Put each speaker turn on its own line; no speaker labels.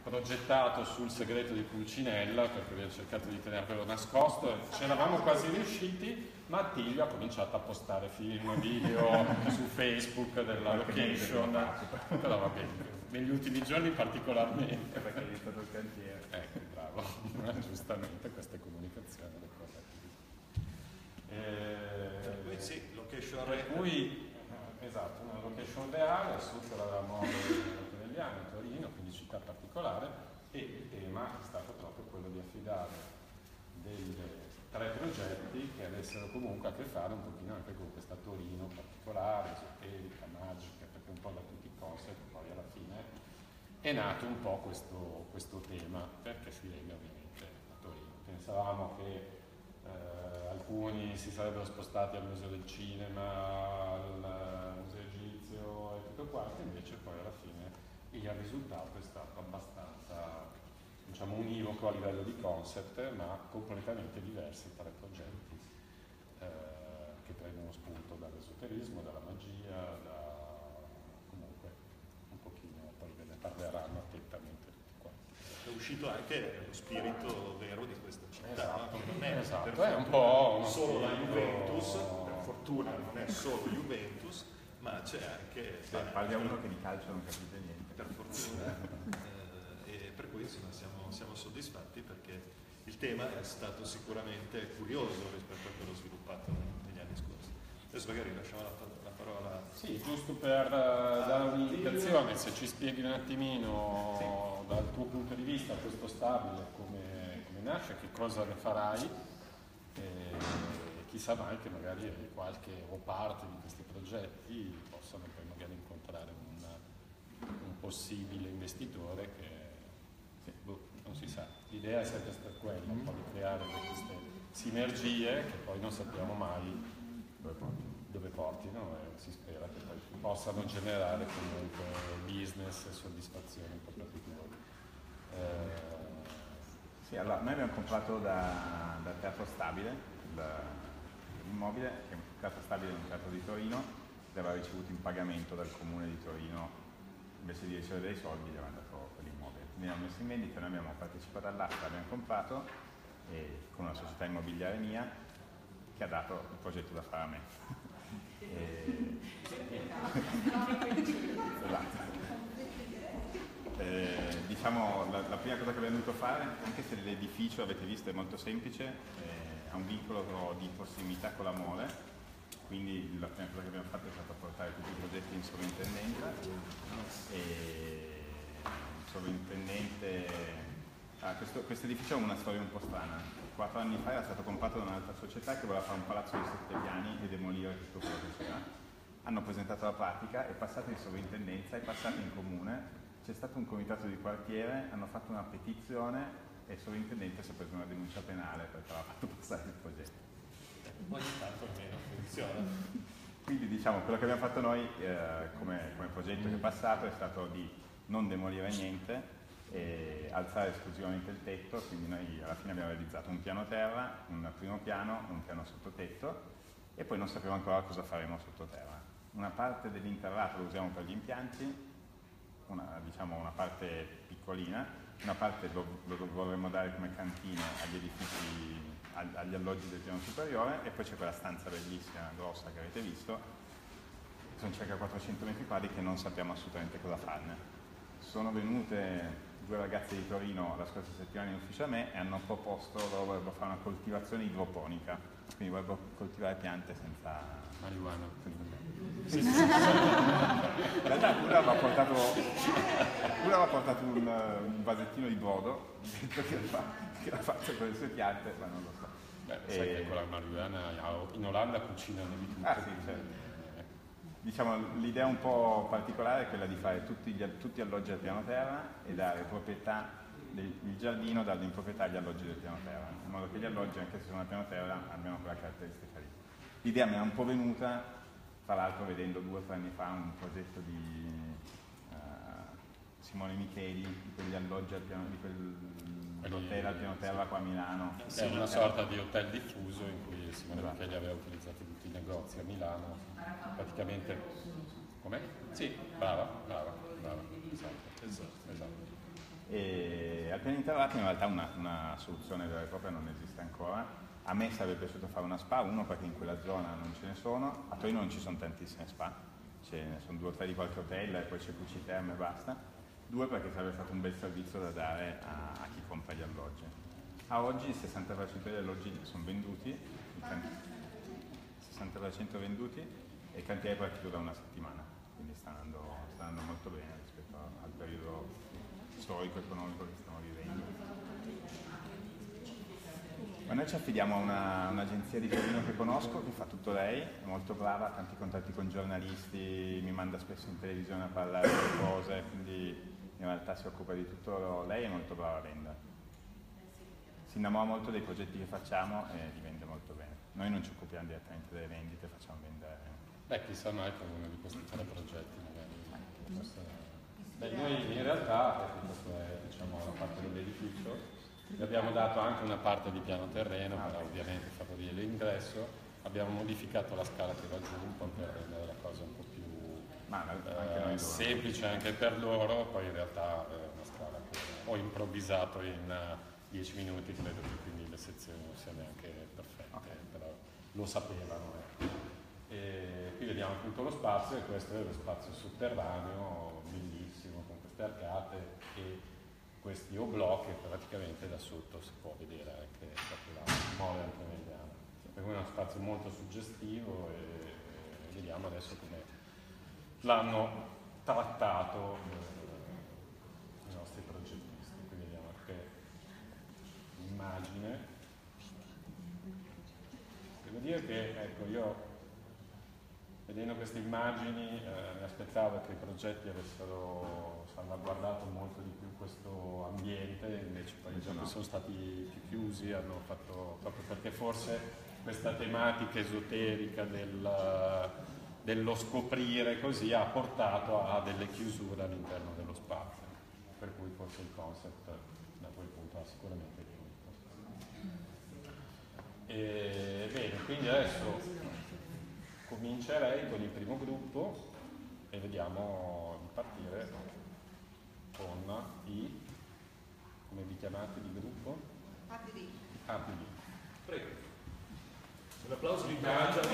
progettato sul segreto di Pulcinella, perché abbiamo cercato di tenervelo nascosto, ci eravamo quasi riusciti, ma Attilio ha cominciato a postare film, video su Facebook della location, però va bene, negli ultimi giorni particolarmente.
Perché è stato il cantiere.
Ecco, bravo, giustamente queste comunicazioni le corrette.
Sì, location
per cui, esatto, una location reale, assunta dalla Mole negli anni, Torino, quindi città particolare, e il tema è stato proprio quello di affidare dei 3 progetti che avessero comunque a che fare un pochino anche con questa Torino particolare, esoterica, magica, perché un po' da tutti i concept, poi alla fine è nato un po' questo tema, perché si lega ovviamente a Torino. Pensavamo che alcuni si sarebbero spostati al Museo del Cinema, al Museo Egizio e tutto quanto, invece poi alla fine il risultato è stato abbastanza, diciamo, univoco a livello di concept, ma completamente diversi 3 progetti che prendono spunto dall'esoterismo, dalla magia, comunque un pochino, poi ve ne parleranno attentamente tutti quanti.
È uscito anche lo spirito vero di questa città,
esatto,
no? Non è,
esatto,
per
è un po'
solo la Juventus, per fortuna non è solo Juventus, ma c'è anche...
Parli a uno che di calcio non capisce niente.
Per fortuna, e per cui insomma, siamo soddisfatti perché il tema è stato sicuramente curioso rispetto a quello sviluppato negli anni scorsi. Adesso magari lasciamo la parola.
Sì, giusto per dare un'indicazione, se ci spieghi un attimino dal tuo punto di vista questo stabile, come nasce, che cosa ne farai, e chissà mai che magari qualche o parte di questi progetti possano poi magari incontrare un possibile investitore che non si sa. L'idea è sempre stata quella, un po' di creare queste sinergie che poi non sappiamo mai dove portino, e si spera che poi possano generare comunque business e soddisfazione un po' per tutti voi.
Sì, allora noi abbiamo comprato da Teatro Stabile l'immobile, che è un Teatro Stabile, un teatro di Torino, che aveva ricevuto in pagamento dal comune di Torino, invece di ricevere dei soldi gli avevano dato quell'immobile. Quindi l'abbiamo messo in vendita, noi abbiamo partecipato all'asta, l'abbiamo comprato con una società immobiliare mia che ha dato il progetto da fare a me. Esatto. Diciamo la prima cosa che abbiamo dovuto fare, anche se l'edificio avete visto è molto semplice, ha un vincolo di prossimità con la Mole, quindi la prima cosa che abbiamo fatto è stata portare tutti i progetti in sovrintendenza e il sovrintendente. Questo edificio ha una storia un po' strana. 4 anni fa era stato comprato da un'altra società che voleva fare un palazzo di 7 piani e demolire tutto quello che c'era. Hanno presentato la pratica, è passata in sovrintendenza, è passata in comune, c'è stato un comitato di quartiere, hanno fatto una petizione e il sovrintendente si è preso una denuncia penale perché aveva fatto passare il progetto.
Ogni tanto almeno funziona.
Quindi diciamo quello che abbiamo fatto noi come progetto che è passato è stato di non demolire niente e alzare esclusivamente il tetto, quindi noi alla fine abbiamo realizzato un piano terra, un primo piano, un piano sottotetto e poi non sappiamo ancora cosa faremo sottoterra. Una parte dell'interrato lo usiamo per gli impianti, diciamo una parte piccolina, una parte lo vorremmo dare come cantina agli edifici, agli alloggi del piano superiore e poi c'è quella stanza bellissima, grossa che avete visto, sono circa 400 metri quadri che non sappiamo assolutamente cosa farne. Sono venute 2 ragazze di Torino la scorsa settimana in ufficio a me e hanno proposto che loro vorrebbero fare una coltivazione idroponica, quindi vorrebbero coltivare piante senza
marijuana.
In realtà una aveva portato un vasettino di brodo che l'ha fatto con le sue piante, ma non lo so.
Beh, sai che con la marijuana in Olanda cucinano di tutto.
Sì, certo. Diciamo, l'idea un po' particolare è quella di fare tutti alloggi al piano terra e dare proprietà il giardino, darlo in proprietà agli alloggi del piano terra, in modo che gli alloggi, anche se sono al piano terra, abbiano quella caratteristica lì. L'idea mi è un po' venuta, tra l'altro vedendo 2 o 3 anni fa un progetto di Simone Micheli, di quegli alloggi al piano, di quell'hotel al piano terra qua a Milano.
È una sorta di hotel diffuso in cui Simone Micheli aveva utilizzato tutti i negozi a Milano, praticamente. Com'è? Sì, brava, esatto.
al piano interrati in realtà una soluzione vera e propria non esiste ancora. A me sarebbe piaciuto fare una spa, uno perché in quella zona non ce ne sono, a Torino non ci sono tantissime spa, ce ne sono 2 o 3 di qualche hotel e poi c'è QC Terme e basta. 2 perché sarebbe stato un bel servizio da dare a chi compra gli alloggi. A oggi il 60% degli alloggi sono venduti, il 60% venduti e il cantiere è partito da una settimana, quindi sta andando molto bene rispetto al periodo storico-economico che stiamo vivendo. Ma noi ci affidiamo a un'agenzia di Torino che conosco, che fa tutto lei, è molto brava, ha tanti contatti con giornalisti, mi manda spesso in televisione a parlare di cose, quindi in realtà si occupa di tutto lei, è molto brava a vendere. Si innamora molto dei progetti che facciamo e li vende molto bene. Noi non ci occupiamo direttamente delle vendite, facciamo vendere.
Beh, chissà mai per uno di questi 3 progetti magari. Beh, noi in realtà, questa è diciamo, la parte dell'edificio, vi abbiamo dato anche una parte di piano terreno per ovviamente favorire l'ingresso, abbiamo modificato la scala che va giù un po' per rendere la cosa un po' più semplice anche per loro, poi in realtà è una scala che ho improvvisato in 10 minuti, credo che quindi le sezioni non siano neanche perfette, però lo sapevano. E qui vediamo appunto lo spazio, e questo è lo spazio sotterraneo, bellissimo, con queste arcate e questi oblò che praticamente da sotto si può vedere anche la mole antimediana. Per cui è uno spazio molto suggestivo e vediamo adesso come l'hanno trattato i nostri progettisti. Qui vediamo anche l'immagine. Devo dire che ecco, io vedendo queste immagini mi aspettavo che i progetti avessero salvaguardato molto di più questo ambiente, invece poi sono stati più chiusi, hanno fatto proprio perché forse questa tematica esoterica dello scoprire così ha portato a delle chiusure all'interno dello spazio, per cui forse il concept da quel punto ha sicuramente vinto. Bene, quindi adesso comincerei con il primo gruppo e vediamo di partire con i, come vi chiamate di gruppo?
APD.
APD.
Prego. Un applauso di incoraggio